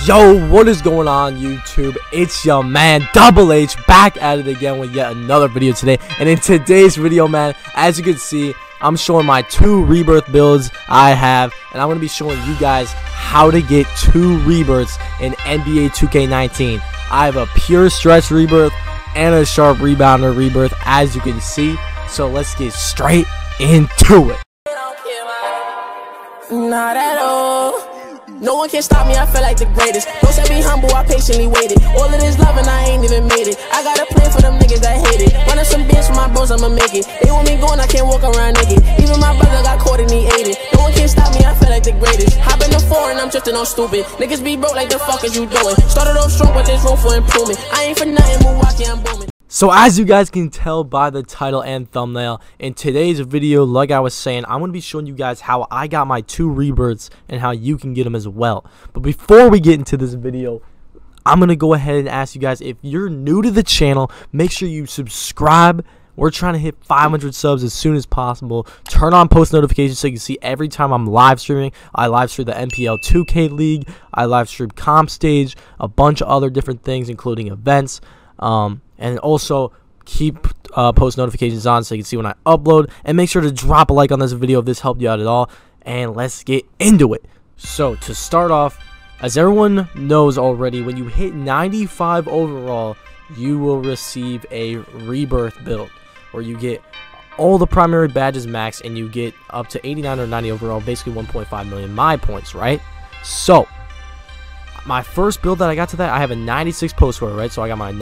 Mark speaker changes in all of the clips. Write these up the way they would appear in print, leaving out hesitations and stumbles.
Speaker 1: Yo, what is going on YouTube? It's your man Double H back at it again with yet another video today. And in today's video, man, as you can see, I'm showing my 2 rebirth builds I have, and I'm going to be showing you guys how to get 2 rebirths in NBA 2K19. I have a pure stretch rebirth and a sharp rebounder rebirth, as you can see. So let's get straight into it.
Speaker 2: Not at all. No one can stop me, I feel like the greatest. Don't say be humble, I patiently waited. All of this love and I ain't even made it. I got a plan for them niggas that hate it. Running some bitch for my bros, I'ma make it. They want me going, I can't walk around naked. Even my brother got caught and he ate it. No one can stop me, I feel like the greatest. Hop in the foreign, I'm drifting on stupid. Niggas be broke like the fuck is you doing? Started off strong, but there's room for improvement. I ain't for nothing, Milwaukee, I'm booming.
Speaker 1: So as you guys can tell by the title and thumbnail, in today's video, like I was saying, I'm going to be showing you guys how I got my 2 rebirths and how you can get them as well. But before we get into this video, I'm going to go ahead and ask you guys, if you're new to the channel, make sure you subscribe. We're trying to hit 500 subs as soon as possible. Turn on post notifications so you can see every time I'm live streaming. I live stream the NPL 2K League. I live stream Comp Stage, a bunch of other different things, including events. And also keep post notifications on so you can see when I upload, and make sure to drop a like on this video if this helped you out at all, and let's get into it. So to start off, as everyone knows already, when you hit 95 overall, you will receive a rebirth build where you get all the primary badges max and you get up to 89 or 90 overall, basically 1.5 million my points, right? So my first build that I got to that, I have a 96 post score, right? So I got my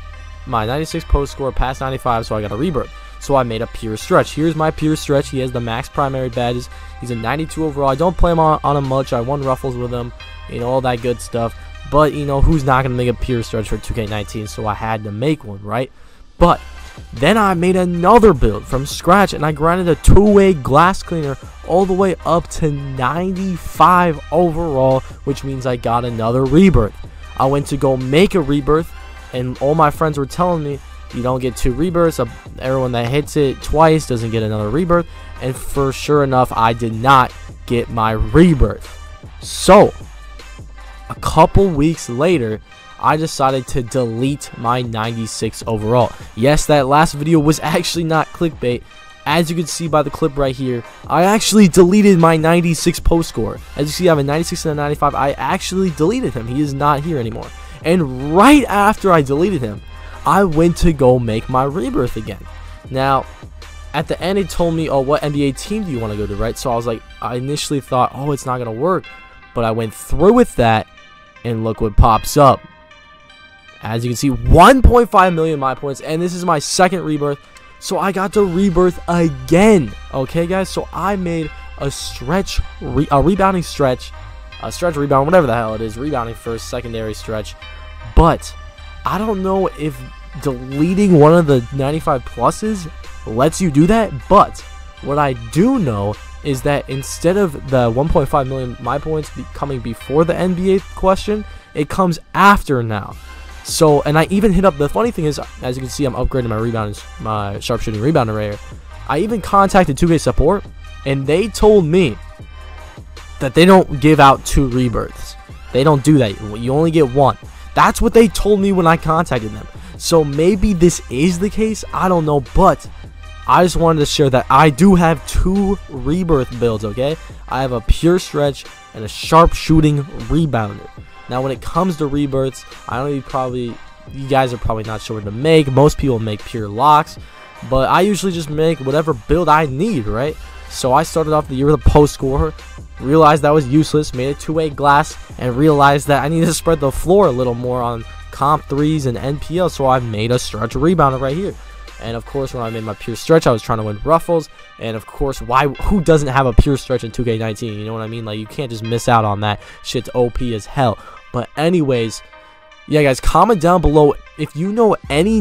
Speaker 1: 96 post score past 95, so I got a rebirth. So I made a pure stretch. Here's my pure stretch. He has the max primary badges. He's a 92 overall. I don't play him on him much. I won ruffles with him, you know, all that good stuff. But, you know, who's not going to make a pure stretch for 2K19? So I had to make one, right? But then I made another build from scratch, and I grinded a 2-way glass cleaner all the way up to 95 overall, which means I got another rebirth. I went to go make a rebirth, and all my friends were telling me, you don't get 2 rebirths. Everyone that hits it twice doesn't get another rebirth. And for sure enough, I did not get my rebirth. So a couple weeks later, I decided to delete my 96 overall. Yes, that last video was actually not clickbait. As you can see by the clip right here, I actually deleted my 96 post score. As you see, I have a 96 and a 95. I actually deleted him. He is not here anymore. And right after I deleted him, I went to go make my rebirth again. Now, at the end, it told me, oh, what NBA team do you want to go to, right? So I was like, I initially thought, oh, it's not going to work. But I went through with that, and look what pops up. As you can see, 1.5 million my points, and this is my second rebirth. So I got to rebirth again. Okay, guys? So I made a stretch, a rebounding stretch, a stretch rebound, whatever the hell it is, rebounding first, secondary stretch. But I don't know if deleting one of the 95 pluses lets you do that. But what I do know is that instead of the 1.5 million my points coming before the NBA question, it comes after now. So, and I even hit up, the funny thing is, as you can see, I'm upgrading my rebound, my sharpshooting rebounder right here. I even contacted 2K support, and they told me that they don't give out 2 rebirths. They don't do that. You only get 1. That's what they told me when I contacted them. So maybe this is the case. I don't know, but I just wanted to share that I do have 2 rebirth builds, okay? I have a pure stretch and a sharpshooting rebounder. Now, when it comes to rebirths, I know you guys are probably not sure what to make. Most people make pure locks, but I usually just make whatever build I need, right? So I started off the year with a post score, realized that was useless, made a 2-way glass, and realized that I needed to spread the floor a little more on comp 3s and NPL, so I made a stretch rebounder right here. And of course, when I made my pure stretch, I was trying to win ruffles. And of course, who doesn't have a pure stretch in 2K19? You know what I mean? Like, you can't just miss out on that. Shit's OP as hell. But anyways, yeah, guys, comment down below if you know any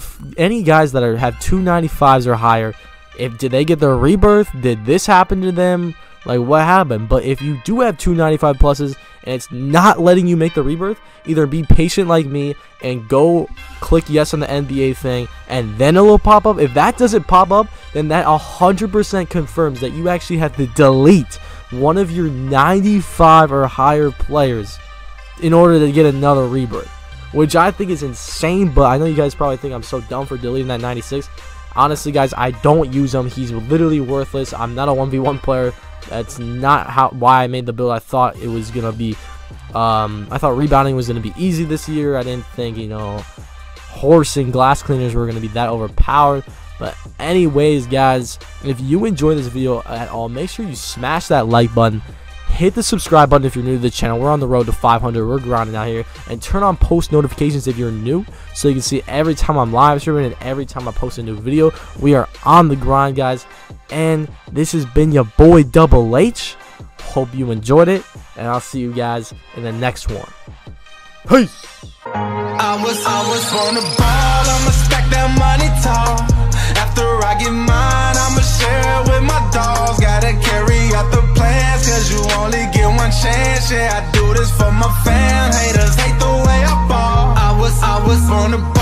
Speaker 1: guys that have 295s or higher. Did they get their rebirth? Did this happen to them? Like, what happened? But if you do have 295 pluses and it's not letting you make the rebirth, either be patient like me and go click yes on the NBA thing, and then it will pop up. If that doesn't pop up, then that 100% confirms that you actually have to delete one of your 95 or higher players in order to get another rebirth, which I think is insane. But I know you guys probably think I'm so dumb for deleting that 96. Honestly, guys, I don't use him. He's literally worthless. I'm not a 1v1 player. That's not why I made the build. I thought it was gonna be I thought rebounding was gonna be easy this year. I didn't think, you know, horse and glass cleaners were gonna be that overpowered. But anyways, guys, if you enjoyed this video at all, make sure you smash that like button. Hit the subscribe button if you're new to the channel. We're on the road to 500. We're grinding out here. And turn on post notifications if you're new, so you can see every time I'm live streaming and every time I post a new video. We are on the grind, guys. And this has been your boy Double H. Hope you enjoyed it, and I'll see you guys in the next one. Peace.
Speaker 3: I was on the ball. I'ma stack that money tall. After I get mine, I'ma share it with my dogs. Gotta carry out the plans, cause you only get one chance. Yeah, I do this for my fam. Haters hate the way I ball. I was on the ball.